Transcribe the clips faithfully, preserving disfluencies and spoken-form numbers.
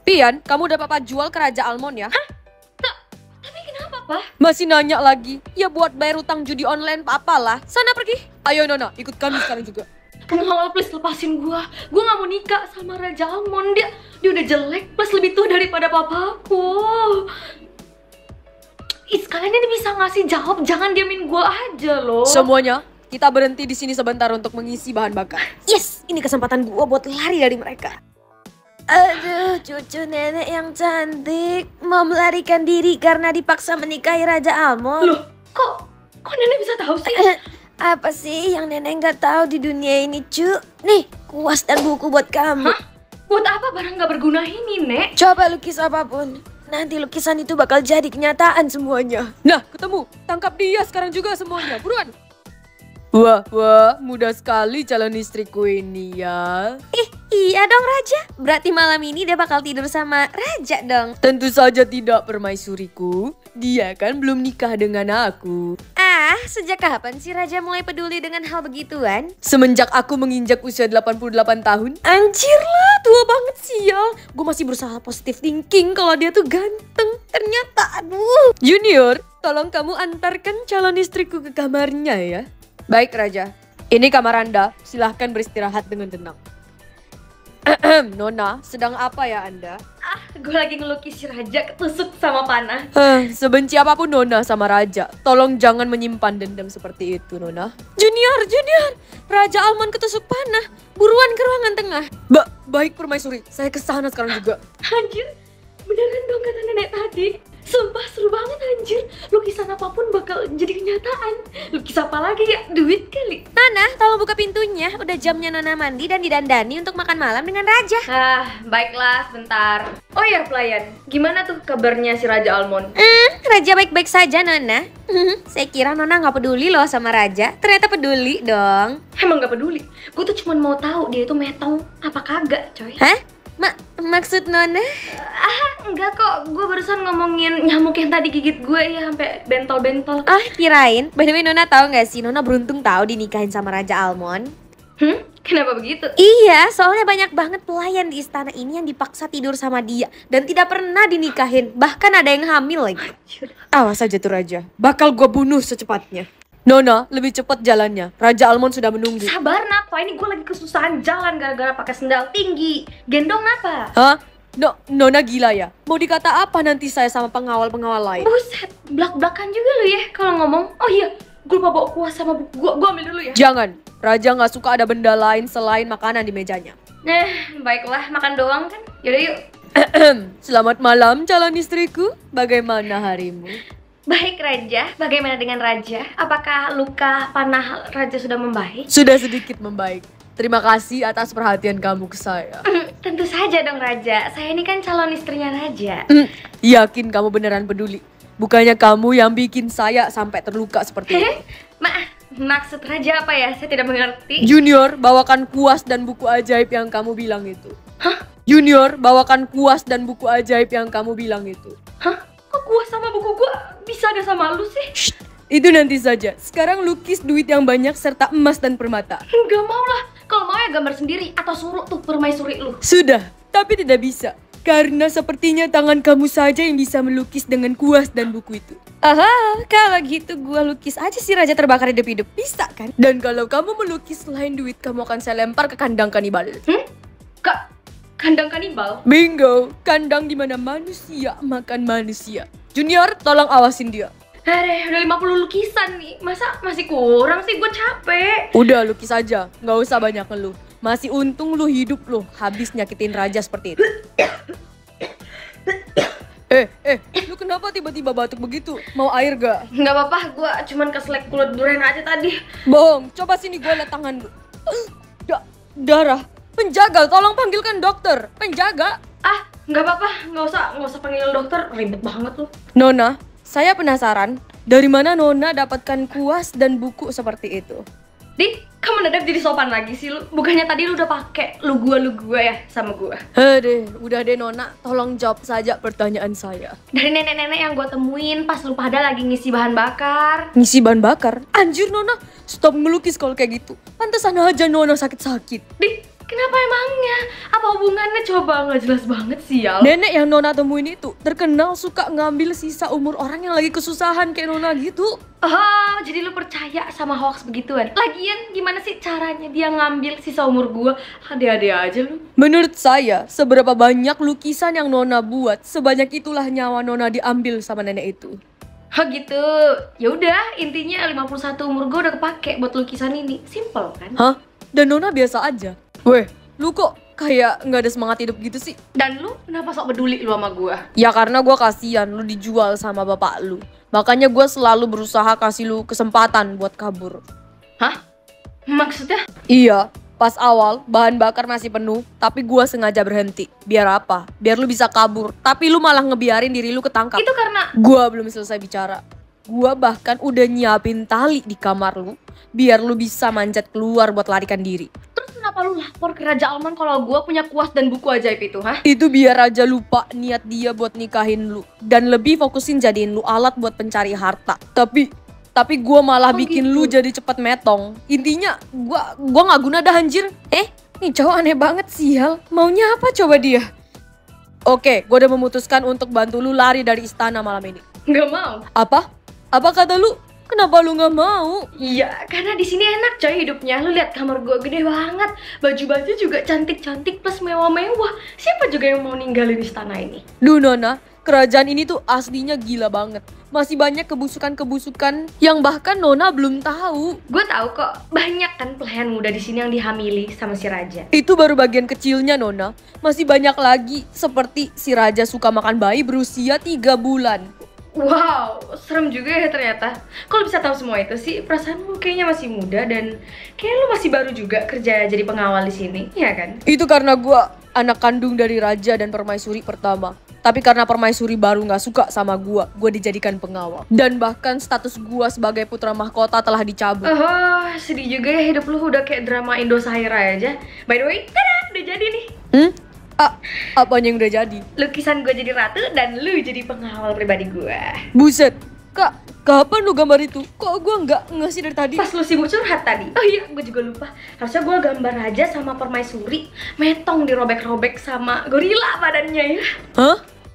Pian, kamu udah papa jual ke Raja Almond ya? Hah? Ta tapi kenapa, Pak? Masih nanya lagi? Ya buat bayar utang judi online papa lah. Sana pergi. Ayo Nona, ikut kami sekarang juga. Pengawal, please lepasin gua. Gua gak mau nikah sama Raja Almond. Dia, dia udah jelek, plus lebih tua daripada papaku. Ih, sekalian dia bisa ngasih jawab, jangan diamin gua aja loh. Semuanya, kita berhenti di sini sebentar untuk mengisi bahan bakar. Yes, ini kesempatan gua buat lari dari mereka. Aduh, cucu nenek yang cantik mau melarikan diri karena dipaksa menikahi Raja Almond. Loh, kok kok nenek bisa tahu sih? Apa sih yang nenek nggak tahu di dunia ini, cu? Nih, kuas dan buku buat kamu. Hah? Buat apa barang nggak berguna ini, Nek? Coba lukis apapun. Nanti lukisan itu bakal jadi kenyataan semuanya. Nah, ketemu. Tangkap dia sekarang juga semuanya. Buruan. Wah, wah, mudah sekali calon istriku ini ya. Ih, iya dong Raja. Berarti malam ini dia bakal tidur sama Raja dong. Tentu saja tidak, permaisuriku. Dia kan belum nikah dengan aku. Ah, sejak kapan sih Raja mulai peduli dengan hal begituan? Semenjak aku menginjak usia delapan puluh delapan tahun. Anjir lah, tua banget sial. Gue masih berusaha positive thinking kalau dia tuh ganteng. Ternyata, aduh. Junior, tolong kamu antarkan calon istriku ke kamarnya ya. Baik Raja, ini kamar Anda. Silahkan beristirahat dengan tenang. Nona, sedang apa ya Anda? Ah, gue lagi ngelukis si Raja ketusuk sama panah. Huh, sebenci apapun Nona sama Raja, tolong jangan menyimpan dendam seperti itu Nona. Junior, Junior, Raja Almond ketusuk panah. Buruan ke ruangan tengah. Ba baik permaisuri, saya kesana sekarang juga. Anjir, beneran dong kata nenek tadi. Sumpah seru banget anjir. Lukisan apapun bakal jadi kenyataan. Lukis apa lagi ya? Duit kali. Nona, tolong buka pintunya. Udah jamnya Nona mandi dan didandani untuk makan malam dengan Raja. Ah, baiklah sebentar. Oh ya pelayan, gimana tuh kabarnya si Raja Almond? Hmm, Raja baik-baik saja Nona. Saya kira Nona nggak peduli loh sama Raja. Ternyata peduli dong. Emang gak peduli. Gue tuh cuma mau tahu dia itu metong apa kagak, coy. Hah? Ma maksud Nona? Ah, enggak kok. Gue barusan ngomongin nyamuk yang tadi gigit gue ya sampai bentol-bentol. Ah, kirain. By the way, Nona tahu nggak sih? Nona beruntung tahu dinikahin sama Raja Almond. Hmm? Kenapa begitu? Iya, soalnya banyak banget pelayan di istana ini yang dipaksa tidur sama dia dan tidak pernah dinikahin. Bahkan ada yang hamil lagi. Awas saja tuh Raja, bakal gue bunuh secepatnya. Nona, lebih cepat jalannya. Raja Almond sudah menunggu. Sabar napa? Ini gue lagi kesusahan jalan gara-gara pakai sendal tinggi. Gendong napa? Hah? No, Nona gila ya? Mau dikata apa nanti saya sama pengawal-pengawal lain? Buset, belak-belakan juga lu ya kalau ngomong. Oh iya, gue lupa bawa kuas sama buku. Gue ambil dulu ya. Jangan, Raja nggak suka ada benda lain selain makanan di mejanya. Eh, baiklah, makan doang kan. Yaudah yuk. Selamat malam calon istriku. Bagaimana harimu? Baik Raja, bagaimana dengan Raja? Apakah luka panah Raja sudah membaik? Sudah sedikit membaik. Terima kasih atas perhatian kamu ke saya. Tentu saja dong Raja, saya ini kan calon istrinya Raja. Yakin kamu beneran peduli? Bukannya kamu yang bikin saya sampai terluka seperti itu. Ma, maksud Raja apa ya? Saya tidak mengerti. Junior, bawakan kuas dan buku ajaib yang kamu bilang itu. Hah? Junior, bawakan kuas dan buku ajaib yang kamu bilang itu. Hah? Kok kuas sama buku gua bisa ada sama lu sih? Shh, itu nanti saja. Sekarang lukis duit yang banyak serta emas dan permata. Enggak mau lah. Kalau mau ya gambar sendiri atau suruh tuh permaisuri lu. Sudah, tapi tidak bisa. Karena sepertinya tangan kamu saja yang bisa melukis dengan kuas dan buku itu. Aha, kalau gitu gua lukis aja si Raja terbakar hidup-hidup. Bisa kan? Dan kalau kamu melukis selain duit, kamu akan saya lempar ke kandang kanibal. Hmm? Kak, kandang kanibal? Bingo, kandang di mana manusia makan manusia. Junior, tolong awasin dia. Aduh, udah lima puluh lukisan nih. Masa masih kurang sih? Gue capek. Udah, lukis aja. Nggak usah banyak ngeluh. Masih untung lu hidup lu, habis nyakitin Raja seperti itu. eh, eh, lu kenapa tiba-tiba batuk begitu? Mau air gak? Nggak apa-apa, gue cuman keselak kulit durian aja tadi. Bohong, coba sini gue liat tangan lu. Da darah. Penjaga, tolong panggilkan dokter. Penjaga. Ah, nggak apa-apa, nggak usah, nggak usah panggil dokter, ribet banget lu. Nona, saya penasaran. Dari mana Nona dapatkan kuas dan buku seperti itu? Di, kamu mendadak jadi sopan lagi sih lu. Bukannya tadi lu udah pakai lu gua lu gua ya sama gua. Hede, udah deh Nona, tolong jawab saja pertanyaan saya. Dari nenek-nenek yang gua temuin pas lu pada lagi ngisi bahan bakar. Ngisi bahan bakar? Anjir Nona, stop ngelukis kalau kayak gitu. Pantesan aja Nona sakit-sakit. Di, Kenapa emangnya? Apa hubungannya? Coba, nggak jelas banget sih ya. Nenek yang Nona temuin itu terkenal suka ngambil sisa umur orang yang lagi kesusahan kayak Nona gitu. Oh, jadi lu percaya sama hoax begituan? Lagian gimana sih caranya dia ngambil sisa umur gua? Ade-ade aja lu. Menurut saya, seberapa banyak lukisan yang Nona buat, sebanyak itulah nyawa Nona diambil sama nenek itu. Oh gitu. Ya udah, intinya lima puluh satu umur gua udah kepake buat lukisan ini. Simple kan? Hah? Dan Nona biasa aja. Weh, lu kok kayak nggak ada semangat hidup gitu sih? Dan lu kenapa sok peduli lu sama gua? Ya karena gue kasihan lu dijual sama bapak lu. Makanya gue selalu berusaha kasih lu kesempatan buat kabur. Hah? Maksudnya? Iya, pas awal bahan bakar masih penuh, tapi gue sengaja berhenti. Biar apa? Biar lu bisa kabur, tapi lu malah ngebiarin diri lu ketangkap. Itu karena Gue belum selesai bicara. Gue bahkan udah nyiapin tali di kamar lu, biar lu bisa manjat keluar buat larikan diri. terus kenapa lu lapor ke Raja Alman kalau gua punya kuas dan buku ajaib itu, hah? Itu biar Raja lupa niat dia buat nikahin lu, dan lebih fokusin jadiin lu alat buat pencari harta. Tapi tapi gue malah Oh, bikin gitu. lu jadi cepet metong. Intinya gue gua nggak guna dah anjir. Eh, nih cowok aneh banget sial. Maunya apa coba dia? Oke, gue udah memutuskan untuk bantu lu lari dari istana malam ini. Nggak mau. Apa? Apa kata lu? Kenapa lu nggak mau? Iya, karena di sini enak coy hidupnya. Lu lihat kamar gua gede banget. Baju-baju juga cantik-cantik plus mewah-mewah. Siapa juga yang mau ninggalin istana ini? Duh Nona, kerajaan ini tuh aslinya gila banget. Masih banyak kebusukan-kebusukan yang bahkan Nona belum tahu. Gue tahu kok, banyak kan pelayan muda di sini yang dihamili sama si Raja. Itu baru bagian kecilnya Nona. Masih banyak lagi seperti si Raja suka makan bayi berusia tiga bulan. Wow, serem juga ya ternyata. Kalau bisa tahu semua itu sih, perasaan lu kayaknya masih muda dan kayak lu masih baru juga kerja jadi pengawal di sini, iya kan? Itu karena gua anak kandung dari Raja dan Permaisuri pertama. Tapi karena Permaisuri baru gak suka sama gua, gua dijadikan pengawal. Dan bahkan status gua sebagai putra mahkota telah dicabut. Oh, sedih juga ya hidup lu udah kayak drama Indosahira aja. By the way, tada, udah jadi nih. Hmm? Ah, apanya yang udah jadi? Lukisan gue jadi ratu dan lu jadi pengawal pribadi gue. Buset, Kak, kapan lu gambar itu? Kok gua nggak ngasih dari tadi? Pas lu sibuk curhat tadi. Oh iya, gue juga lupa. Harusnya gue gambar Raja sama Permaisuri metong dirobek-robek sama gorila badannya ya. Hah?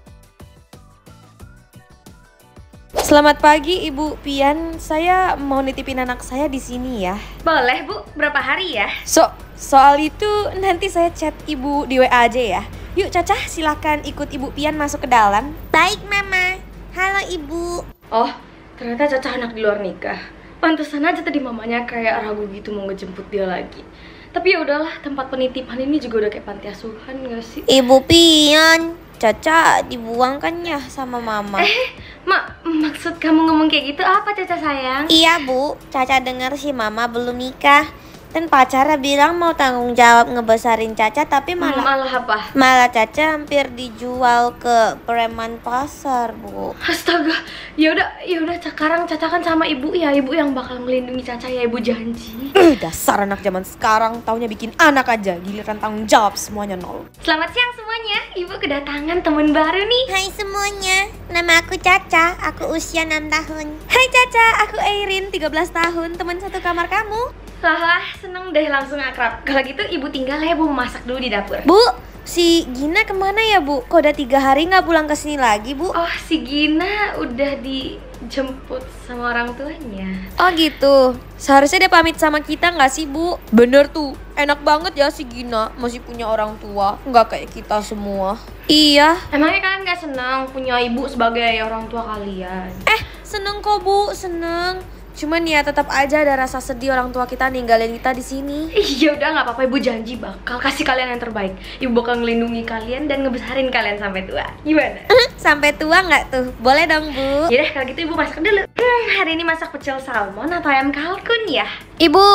Selamat pagi Ibu Pian, saya mau nitipin anak saya di sini ya. Boleh bu, berapa hari ya? So, soal itu nanti saya chat Ibu di W A aja ya. Yuk Caca, silakan ikut Ibu Pian masuk ke dalam. Baik Mama. Halo Ibu. Oh, ternyata Caca anak di luar nikah. Pantesan aja tadi mamanya kayak ragu gitu mau ngejemput dia lagi. Tapi ya udahlah, tempat penitipan ini juga udah kayak panti asuhan gak sih? Ibu Pian, Caca dibuangkan ya sama Mama. Eh, Mak, maksud kamu ngomong kayak gitu apa Caca sayang? Iya Bu, Caca dengar si Mama belum nikah. Dan pacarnya bilang mau tanggung jawab ngebesarin Caca, tapi malah Malah apa? malah Caca hampir dijual ke preman pasar Bu. Astaga, ya udah, ya udah sekarang Caca kan sama ibu ya, ibu yang bakal melindungi Caca ya, ibu janji. Eh, dasar anak zaman sekarang, taunya bikin anak aja, giliran tanggung jawab semuanya nol. Selamat siang semuanya, ibu kedatangan teman baru nih. Hai semuanya, nama aku Caca, aku usia enam tahun. Hai Caca, aku Airin, tiga belas tahun, teman satu kamar kamu. Lah, lah, seneng deh langsung akrab. Kalau gitu ibu tinggal ya, bu masak dulu di dapur. Bu, si Gina kemana ya Bu? Kok udah tiga hari nggak pulang ke sini lagi Bu? Oh, si Gina udah dijemput sama orang tuanya. Oh gitu, seharusnya dia pamit sama kita nggak sih Bu? Bener tuh, enak banget ya si Gina, masih punya orang tua, nggak kayak kita semua. Iya. Emangnya kalian gak senang punya ibu sebagai orang tua kalian? Eh, seneng kok Bu, seneng. Cuman ya tetap aja ada rasa sedih orang tua kita ninggalin kita di sini. Iya udah nggak apa-apa, ibu janji bakal kasih kalian yang terbaik. Ibu bakal ngelindungi kalian dan ngebesarin kalian sampai tua. Gimana? Sampai tua nggak tuh? Boleh dong Bu. Yaudah kalau gitu ibu masak dulu. Hmm, hari ini masak pecel salmon atau ayam kalkun ya? Ibu,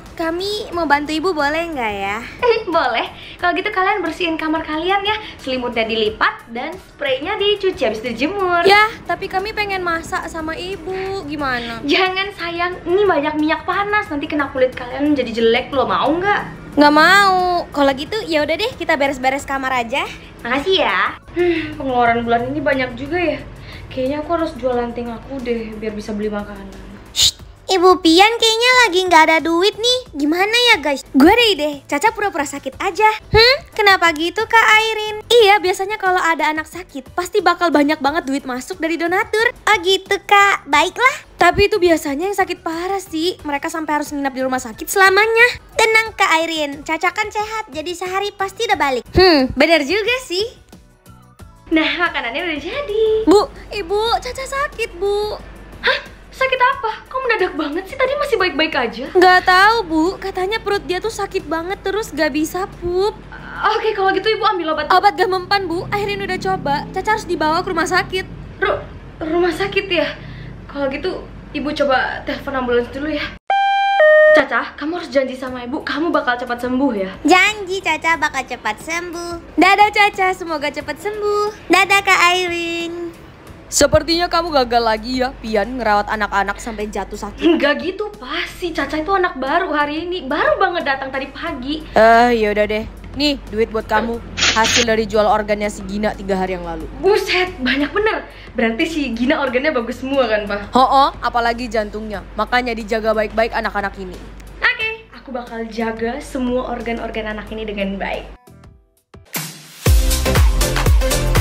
kami mau bantu Ibu boleh nggak ya? Boleh. Kalau gitu kalian bersihin kamar kalian ya. Selimutnya dilipat dan spraynya dicuci habis itu dijemur. Ya, tapi kami pengen masak sama Ibu. Gimana? Jangan sayang, ini banyak minyak panas, nanti kena kulit kalian jadi jelek loh. Mau nggak? Nggak mau. Kalau gitu ya udah deh, kita beres-beres kamar aja. Makasih ya. Hmm, pengeluaran bulan ini banyak juga ya. Kayaknya aku harus jual lanting aku deh biar bisa beli makanan. Shh, Ibu Pian kayaknya lagi nggak ada duit nih. Gimana ya guys? Gue ada ide, Caca pura-pura sakit aja. Hmm, kenapa gitu Kak Airin? Iya, biasanya kalau ada anak sakit pasti bakal banyak banget duit masuk dari donatur. Oh gitu Kak, baiklah. Tapi itu biasanya yang sakit parah sih. Mereka sampai harus nginap di rumah sakit selamanya. Tenang Kak Airin, Caca kan sehat, jadi sehari pasti udah balik. Hmm, benar juga sih. Nah, makanannya udah jadi. Bu, ibu, Caca sakit bu. Hah? Sakit apa? Kok mendadak banget sih? Tadi masih baik-baik aja. Nggak tahu bu, katanya perut dia tuh sakit banget terus gak bisa pup. Uh, Oke, kalau gitu ibu ambil obat. Obat gak mempan bu, akhirnya udah coba. Caca harus dibawa ke rumah sakit. Ru rumah sakit ya? Kalau gitu ibu coba telepon ambulans dulu ya. Caca, kamu harus janji sama ibu, kamu bakal cepat sembuh ya. Janji Caca bakal cepat sembuh. Dadah Caca, semoga cepat sembuh. Dadah Kak Airin. Sepertinya kamu gagal lagi ya, Pian, ngerawat anak-anak sampai jatuh sakit. Enggak gitu, Pas. Si Caca itu anak baru hari ini, baru banget datang tadi pagi. Eh, uh, yaudah deh. Nih, duit buat kamu. Hasil dari jual organnya si Gina tiga hari yang lalu. Buset, banyak bener. Berarti si Gina organnya bagus semua kan, Pak? Ho-oh, apalagi jantungnya. Makanya dijaga baik-baik anak-anak ini. Oke, aku bakal jaga semua organ-organ anak ini dengan baik.